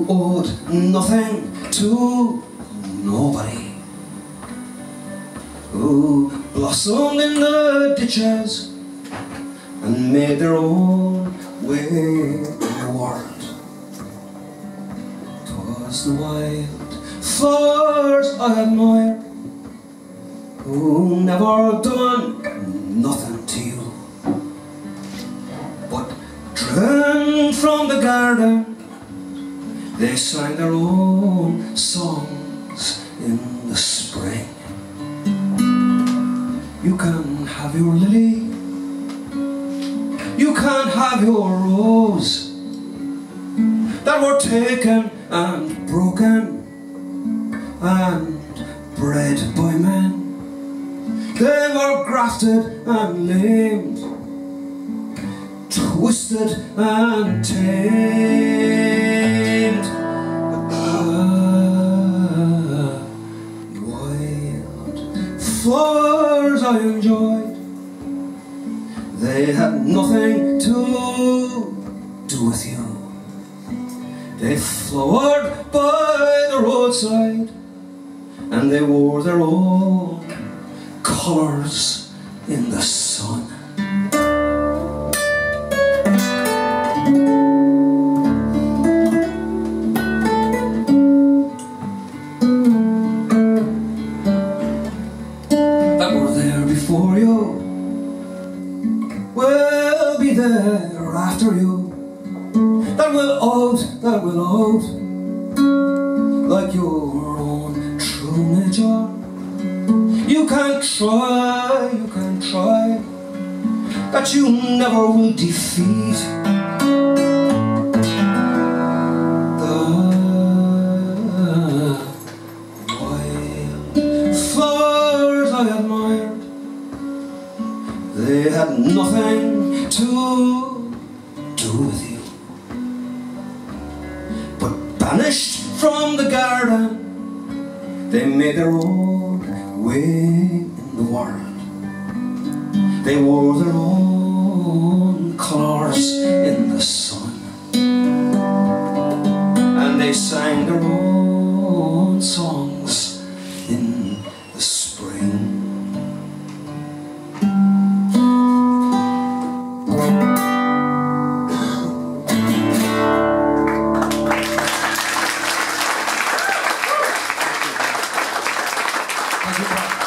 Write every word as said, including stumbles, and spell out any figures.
owed nothing to nobody, who blossomed in the ditches and made their own way in the world. 'Twas the wild flowers I admire, who never done nothing to you, but driven from the garden they sang their own songs in the spring. You can have your lily, you can have your rose, that were taken and broken and bred by men. They were grafted and lamed, twisted and tamed. Ah, wild flowers I enjoyed, they had nothing to do with you. They flowered by the roadside and they wore their own colours in the sun. That were there before you will be there after you, that will out, that will out, like your own true nature. You can try, you can try, that you never will defeat the wild flowers I admired. They had nothing to do with you, but banished from the garden they made their own way in the world. They wore their own colours in the sun, and they sang their own songs in the spring. Thank you.